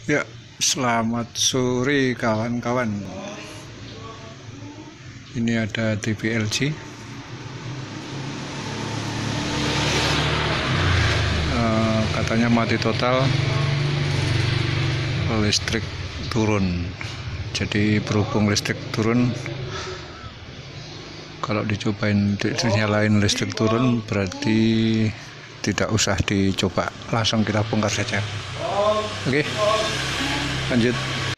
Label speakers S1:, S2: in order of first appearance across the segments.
S1: Ya, selamat sore kawan-kawan. Ini ada TV LG. Katanya mati total, listrik turun. Jadi berhubung listrik turun, kalau dicobain dinyalain listrik turun berarti tidak usah dicoba, langsung kita bongkar saja. Oke, lanjut.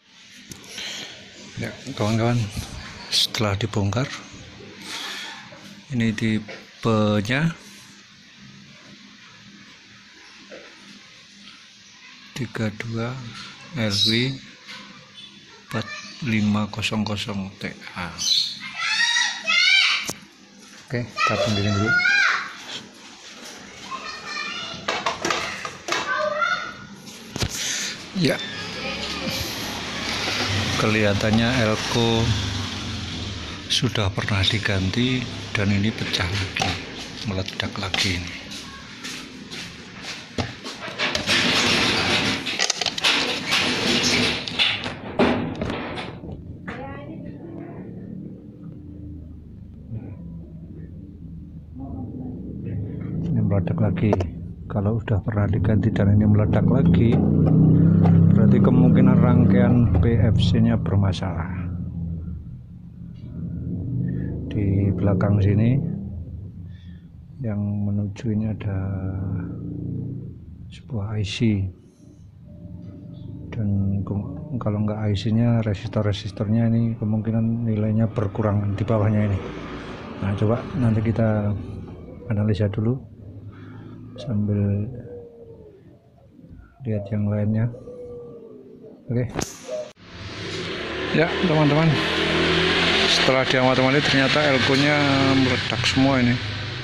S1: Ya kawan-kawan, setelah dibongkar, ini tipenya 32 RW 4500 TA. Oke, kita pinggirin dulu. Ya, kelihatannya elko sudah pernah diganti dan ini pecah lagi, meledak lagi ini. Ini meledak lagi. Kalau sudah pernah diganti dan ini meledak lagi, berarti kemungkinan rangkaian PFC-nya bermasalah. Di belakang sini yang menuju ini ada sebuah IC, dan kalau nggak IC-nya, resistor-resistornya ini kemungkinan nilainya berkurang di bawahnya ini. Nah, coba nanti kita analisa dulu sambil lihat yang lainnya. Oke. Ya teman-teman, setelah diamat-amati ternyata elko-nya meledak semua ini.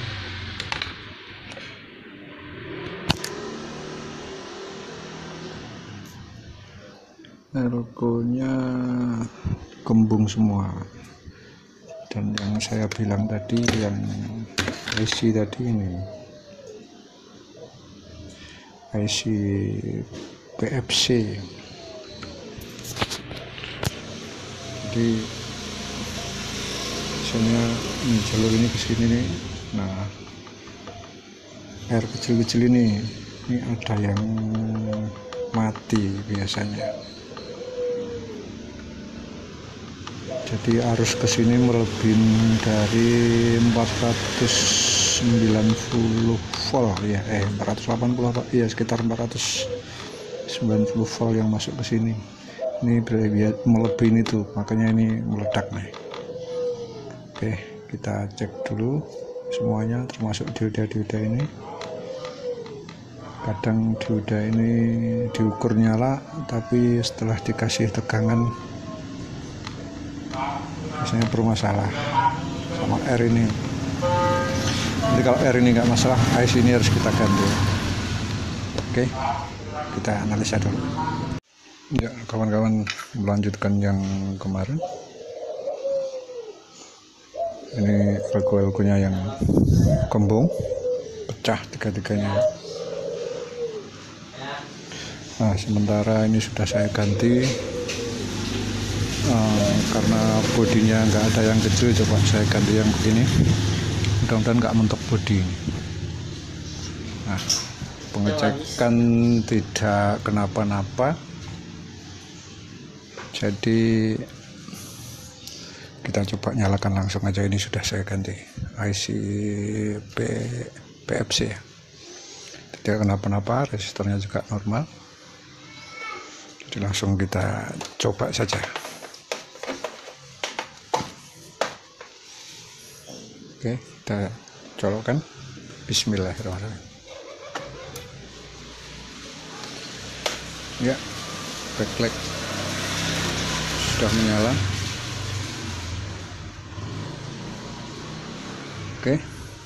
S1: Elko-nya kembung semua. Dan yang saya bilang tadi, yang IC tadi ini, IC PFC. Jadi misalnya ini jalur ini ke sini nih. Nah, air kecil-kecil ini ada yang mati biasanya. Jadi arus ke sini melebihi dari 490 volt ya, 480 apa? Iya, sekitar 490 volt yang masuk ke sini. Ini melebihi itu, makanya ini meledak nih. Oke, kita cek dulu semuanya, termasuk dioda-dioda ini. Kadang dioda ini diukur nyala, tapi setelah dikasih tegangan biasanya bermasalah sama R ini. Jadi kalau R ini nggak masalah, IC ini harus kita ganti. Oke, kita analisa dulu. Ya kawan-kawan, melanjutkan yang kemarin. Ini elko-elkonya yang kembung, pecah tiga-tiganya. Nah, sementara ini sudah saya ganti. Karena bodinya nggak ada yang kecil, coba saya ganti yang begini, mudah-mudahan nggak mentok bodi. Nah, pengecekan tidak kenapa-napa, jadi kita coba nyalakan langsung aja. Ini sudah saya ganti IC PFC ya, tidak kenapa-napa, resistornya juga normal, jadi langsung kita coba saja. Oke, kita colokkan. Bismillahirrahmanirrahim. Ya, backlight sudah menyala. Oke.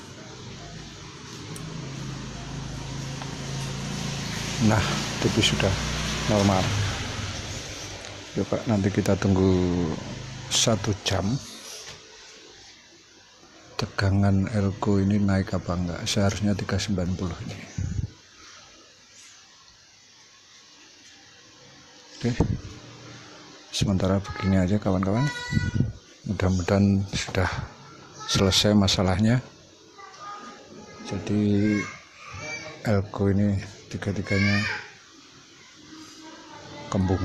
S1: Nah, TV sudah normal. Coba nanti kita tunggu 1 jam. Tegangan elko ini naik apa enggak. Seharusnya 390 ini. Oke, sementara begini aja kawan-kawan, mudah-mudahan sudah selesai masalahnya. Jadi elko ini tiga-tiganya kembung.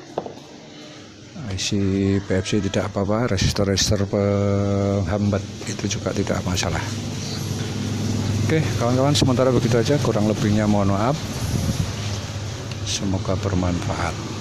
S1: IC PFC tidak apa-apa, resistor-resistor penghambat itu juga tidak masalah. Oke kawan-kawan, sementara begitu aja, kurang lebihnya mohon maaf. Semoga bermanfaat.